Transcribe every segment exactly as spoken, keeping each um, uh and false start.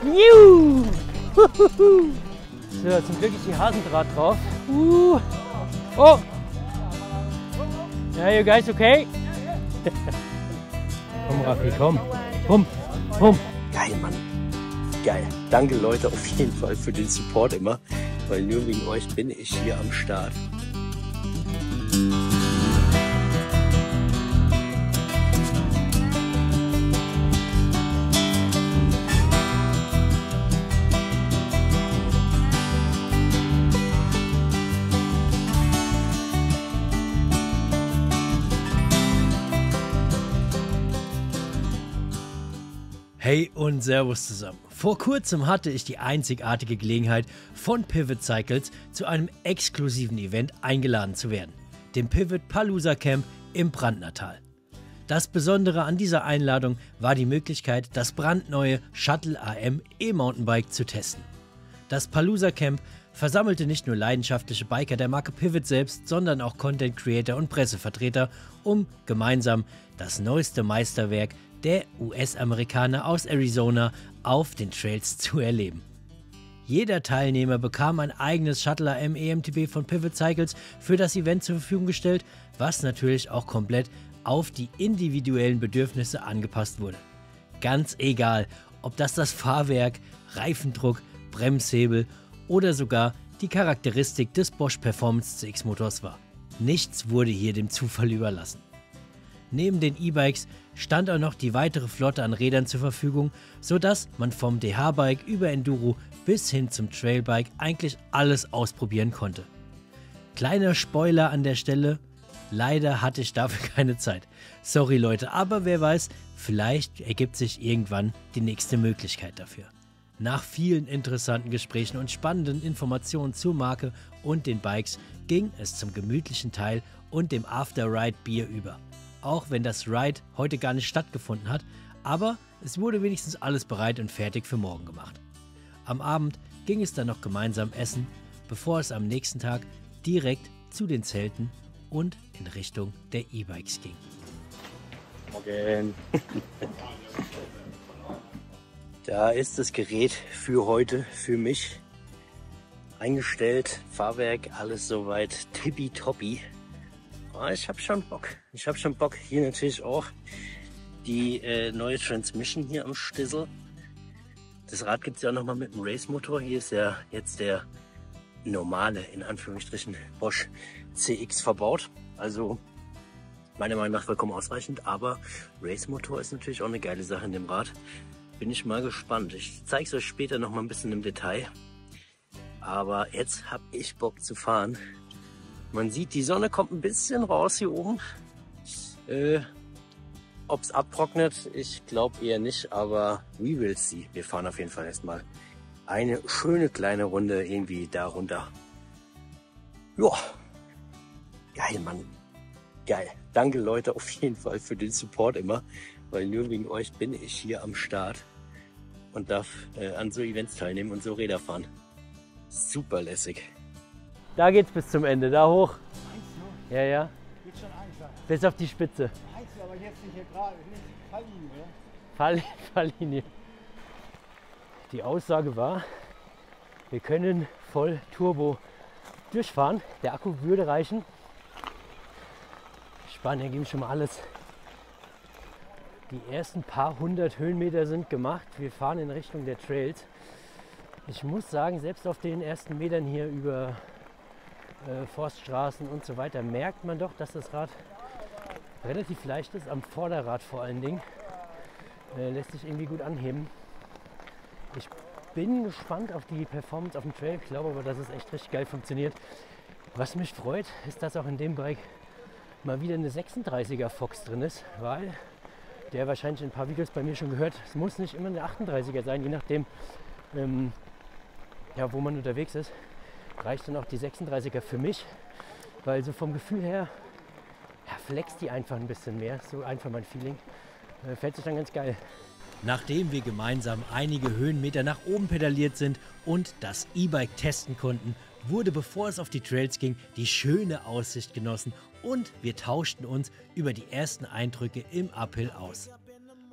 Juhu. Huhuhu. So, zum Glück ist die Hasendraht drauf. Uh. Oh! Ja, you guys okay? Komm, Raffi, komm. Komm, komm. Geil, Mann. Geil. Danke, Leute, auf jeden Fall für den Support immer. Weil nur wegen euch bin ich hier am Start. Hey und Servus zusammen. Vor kurzem hatte ich die einzigartige Gelegenheit, von Pivot Cycles zu einem exklusiven Event eingeladen zu werden, dem Pivot Palooza Camp im Brandnertal. Das Besondere an dieser Einladung war die Möglichkeit, das brandneue Shuttle A M E-Mountainbike zu testen. Das Palooza Camp versammelte nicht nur leidenschaftliche Biker der Marke Pivot selbst, sondern auch Content Creator und Pressevertreter, um gemeinsam das neueste Meisterwerk der U S-Amerikaner aus Arizona auf den Trails zu erleben. Jeder Teilnehmer bekam ein eigenes Shuttle A M E M T B von Pivot Cycles für das Event zur Verfügung gestellt, was natürlich auch komplett auf die individuellen Bedürfnisse angepasst wurde. Ganz egal, ob das das Fahrwerk, Reifendruck, Bremshebel oder sogar die Charakteristik des Bosch Performance C X Motors war. Nichts wurde hier dem Zufall überlassen. Neben den E-Bikes stand auch noch die weitere Flotte an Rädern zur Verfügung, sodass man vom D H-Bike über Enduro bis hin zum Trailbike eigentlich alles ausprobieren konnte. Kleiner Spoiler an der Stelle, leider hatte ich dafür keine Zeit. Sorry Leute, aber wer weiß, vielleicht ergibt sich irgendwann die nächste Möglichkeit dafür. Nach vielen interessanten Gesprächen und spannenden Informationen zur Marke und den Bikes ging es zum gemütlichen Teil und dem After-Ride-Bier über. Auch wenn das Ride heute gar nicht stattgefunden hat, aber es wurde wenigstens alles bereit und fertig für morgen gemacht. Am Abend ging es dann noch gemeinsam essen, bevor es am nächsten Tag direkt zu den Zelten und in Richtung der E-Bikes ging. Morgen. Da ist das Gerät für heute, für mich eingestellt. Fahrwerk, alles soweit tippitoppi. Ich habe schon Bock. Ich habe schon Bock. Hier natürlich auch die äh, neue Transmission hier am Stissel. Das Rad gibt es ja auch nochmal mit dem Race-Motor. Hier ist ja jetzt der normale, in Anführungsstrichen, Bosch C X verbaut. Also meiner Meinung nach vollkommen ausreichend. Aber Race-Motor ist natürlich auch eine geile Sache in dem Rad. Bin ich mal gespannt. Ich zeige es euch später nochmal ein bisschen im Detail. Aber jetzt habe ich Bock zu fahren. Man sieht, die Sonne kommt ein bisschen raus hier oben. Äh, Ob es abtrocknet, ich glaube eher nicht, aber we will see. Wir fahren auf jeden Fall erstmal eine schöne kleine Runde irgendwie da runter. Joa, geil, Mann. Geil. Danke, Leute, auf jeden Fall für den Support immer, weil nur wegen euch bin ich hier am Start und darf äh, an so Events teilnehmen und so Räder fahren. Super lässig. Da geht's bis zum Ende, da hoch. Ja, ja. Geht schon einfach. Bis auf die Spitze. Einzel, aber jetzt nicht hier gerade, nicht Falllinie, oder? Fall, Falllinie. Die Aussage war, wir können voll Turbo durchfahren. Der Akku würde reichen. Die Spanier geben schon mal alles. Die ersten paar hundert Höhenmeter sind gemacht. Wir fahren in Richtung der Trails. Ich muss sagen, selbst auf den ersten Metern hier über äh, Forststraßen und so weiter merkt man doch, dass das Rad relativ leicht ist, am Vorderrad vor allen Dingen. Äh, lässt sich irgendwie gut anheben. Ich bin gespannt auf die Performance auf dem Trail. Ich glaube aber, dass es echt richtig geil funktioniert. Was mich freut, ist, dass auch in dem Bike mal wieder eine sechsunddreißiger Fox drin ist, weil der wahrscheinlich in ein paar Videos bei mir schon gehört, es muss nicht immer eine achtunddreißiger sein, je nachdem, ähm, ja, wo man unterwegs ist, reicht dann auch die sechsunddreißiger für mich, weil so vom Gefühl her ja, flext die einfach ein bisschen mehr, so einfach mein Feeling, äh, fällt sich dann ganz geil. Nachdem wir gemeinsam einige Höhenmeter nach oben pedaliert sind und das E-Bike testen konnten, wurde, bevor es auf die Trails ging, die schöne Aussicht genossen und wir tauschten uns über die ersten Eindrücke im Uphill aus.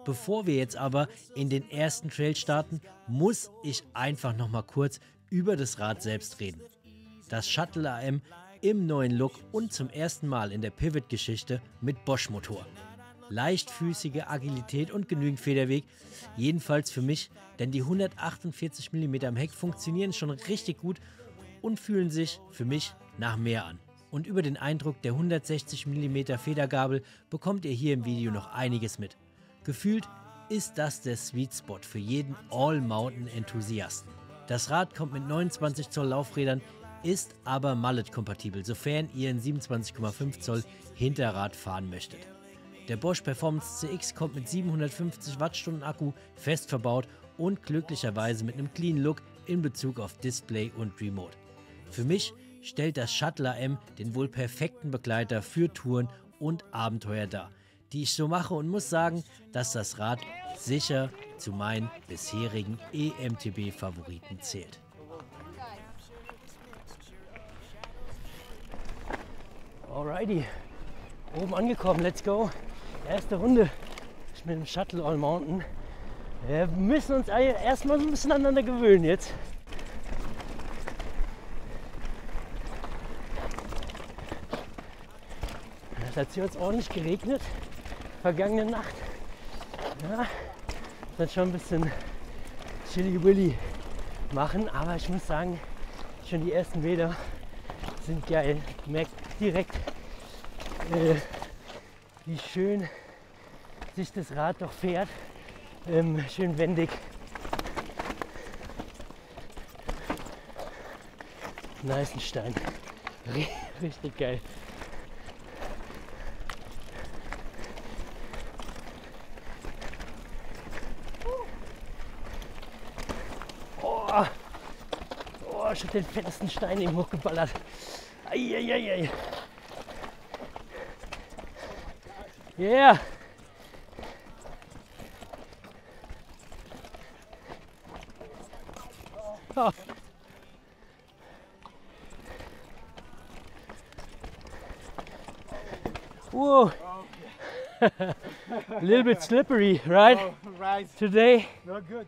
Bevor wir jetzt aber in den ersten Trail starten, muss ich einfach noch mal kurz über das Rad selbst reden. Das Shuttle A M im neuen Look und zum ersten Mal in der Pivot-Geschichte mit Bosch-Motor. Leichtfüßige Agilität und genügend Federweg, jedenfalls für mich, denn die hundertachtundvierzig Millimeter am Heck funktionieren schon richtig gut und fühlen sich für mich nach mehr an. Und über den Eindruck der hundertsechzig Millimeter Federgabel bekommt ihr hier im Video noch einiges mit. Gefühlt ist das der Sweet Spot für jeden All-Mountain-Enthusiasten. Das Rad kommt mit neunundzwanzig Zoll Laufrädern, ist aber Mallet-kompatibel, sofern ihr ein siebenundzwanzig Komma fünf Zoll Hinterrad fahren möchtet. Der Bosch Performance C X kommt mit siebenhundertfünfzig Wattstunden Akku fest verbaut und glücklicherweise mit einem clean Look in Bezug auf Display und Remote. Für mich stellt das Shuttle A M den wohl perfekten Begleiter für Touren und Abenteuer dar, die ich so mache, und muss sagen, dass das Rad sicher zu meinen bisherigen E M T B-Favoriten zählt. Alrighty, oben angekommen, let's go. Erste Runde mit dem Shuttle All Mountain. Wir müssen uns erstmal so ein bisschen aneinander gewöhnen jetzt. Es hat hier jetzt ordentlich geregnet, vergangene Nacht. Ja, das hat schon ein bisschen chilly-willy machen, aber ich muss sagen, schon die ersten Meter sind geil. Ich merke direkt, äh, wie schön sich das Rad doch fährt. Ähm, schön wendig. Neißenstein. Richtig geil. Oh, oh, ich hab den fettesten Stein eben hochgeballert. Eieiei. Yeah. Oh. Whoa. A little bit slippery, right? Oh, right. Today. Not good.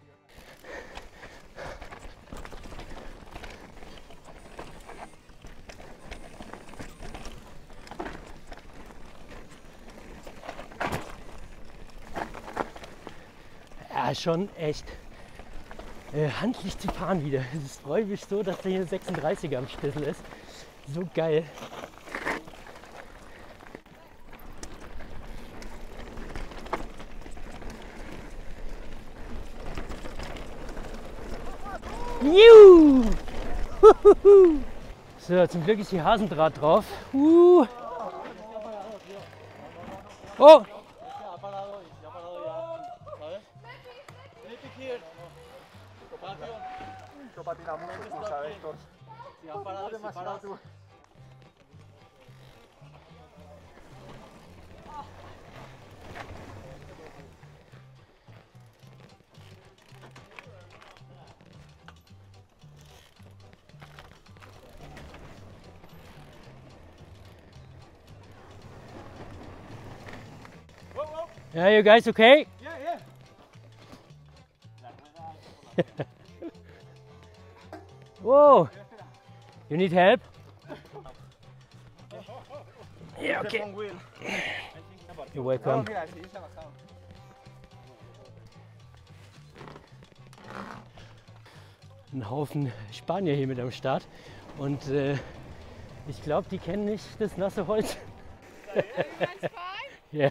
Ja, schon echt äh, handlich zu fahren wieder. Es freut mich so, dass da hier sechsunddreißiger am Schlüssel ist. So geil. Juhu! So, zum Glück ist hier Hasendraht drauf. Uh. Oh! Yeah, you guys okay? Yeah, yeah. Whoa! You need help? Yeah, okay. You're welcome. Ein Haufen Spanier hier mit am Start und äh, ich glaube, die kennen nicht das nasse Holz. Ja.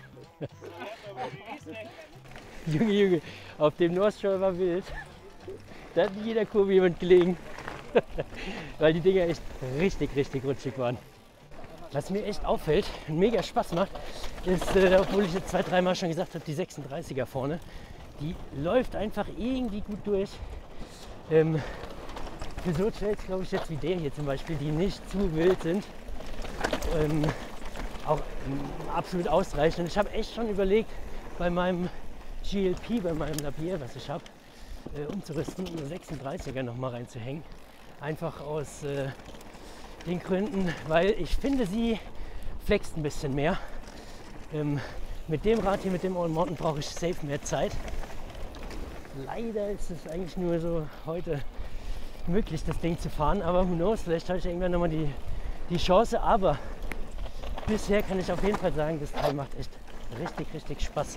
Junge, Junge, auf dem North Shore war wild. Da hat in jeder Kurve jemand gelegen, weil die Dinger echt richtig, richtig rutschig waren. Was mir echt auffällt und mega Spaß macht, ist, äh, obwohl ich jetzt zwei, dreimal schon gesagt habe, die sechsunddreißiger vorne, die läuft einfach irgendwie gut durch. Ähm, für so Trails, glaube ich, jetzt wie der hier zum Beispiel, die nicht zu wild sind, ähm, auch ähm, absolut ausreichend. Und ich habe echt schon überlegt, bei meinem G L P, bei meinem Lapierre, was ich habe, äh, umzurüsten und eine sechsunddreißiger noch mal reinzuhängen. Einfach aus äh, den Gründen, weil ich finde, sie flext ein bisschen mehr. Ähm, mit dem Rad hier, mit dem All Mountain, brauche ich safe mehr Zeit. Leider ist es eigentlich nur so heute möglich, das Ding zu fahren, aber who knows, vielleicht habe ich irgendwann nochmal die, die Chance, aber bisher kann ich auf jeden Fall sagen, das Teil macht echt richtig, richtig Spaß.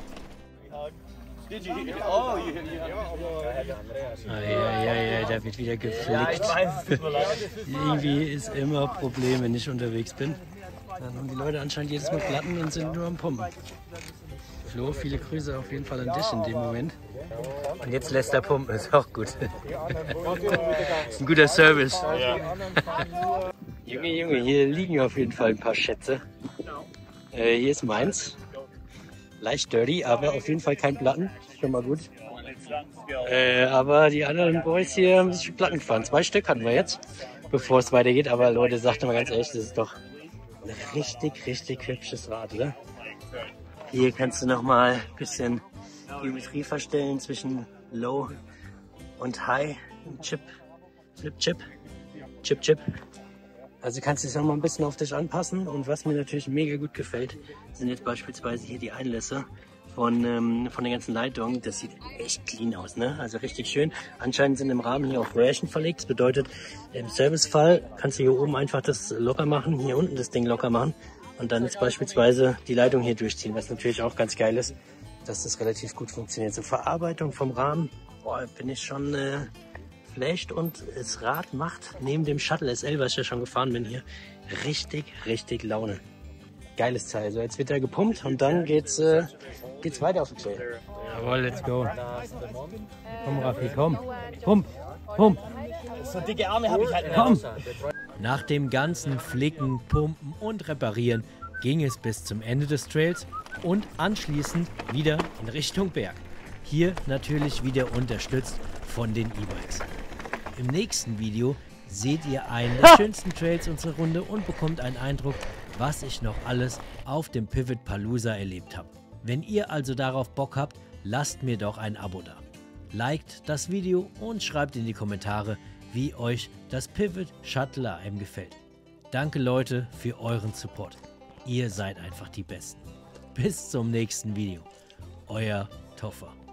Ah, ja, ja, ja, da wird wieder geflickt. Irgendwie ist immer ein Problem, wenn ich unterwegs bin. Dann haben die Leute anscheinend jedes Mal Platten und sind nur am Pumpen. Flo, viele Grüße auf jeden Fall an dich in dem Moment. Und jetzt lässt er pumpen, ist auch gut. Ist ein guter Service. Junge, Junge, hier liegen auf jeden Fall ein paar Schätze. Äh, hier ist meins. Leicht dirty, aber auf jeden Fall kein Platten. Schon mal gut. Äh, aber die anderen Boys hier haben sich Platten gefahren. Zwei Stück hatten wir jetzt, bevor es weitergeht. Aber Leute, sagt mal ganz ehrlich, das ist doch ein richtig, richtig hübsches Rad, oder? Hier kannst du noch mal ein bisschen Geometrie verstellen zwischen Low und High. Chip, Flip, Chip, Chip, Chip. Also kannst du es noch mal ein bisschen auf dich anpassen. Und was mir natürlich mega gut gefällt, sind jetzt beispielsweise hier die Einlässe von, ähm, von den ganzen Leitungen. Das sieht echt clean aus, ne? Also richtig schön. Anscheinend sind im Rahmen hier auch Röhrchen verlegt. Das bedeutet, im Servicefall kannst du hier oben einfach das locker machen, hier unten das Ding locker machen und dann jetzt beispielsweise die Leitung hier durchziehen, was natürlich auch ganz geil ist, dass das relativ gut funktioniert. So Verarbeitung vom Rahmen, boah, bin ich schon äh, flasht, und das Rad macht neben dem Shuttle S L, was ich ja schon gefahren bin hier, richtig, richtig Laune. Geiles Teil. So, jetzt wird er gepumpt und dann geht's, äh, geht's weiter auf den Trail. Jawohl, let's go. Komm, Raffi, komm. Pump, pump. So dicke Arme habe ich halt nicht. Komm. Nach dem ganzen Flicken, Pumpen und Reparieren ging es bis zum Ende des Trails und anschließend wieder in Richtung Berg. Hier natürlich wieder unterstützt von den E-Bikes. Im nächsten Video seht ihr einen der schönsten Trails unserer Runde und bekommt einen Eindruck, was ich noch alles auf dem Pivot Palooza erlebt habe. Wenn ihr also darauf Bock habt, lasst mir doch ein Abo da. Liked das Video und schreibt in die Kommentare, wie euch das Pivot Shuttle A M gefällt. Danke Leute für euren Support. Ihr seid einfach die Besten. Bis zum nächsten Video. Euer Toffer.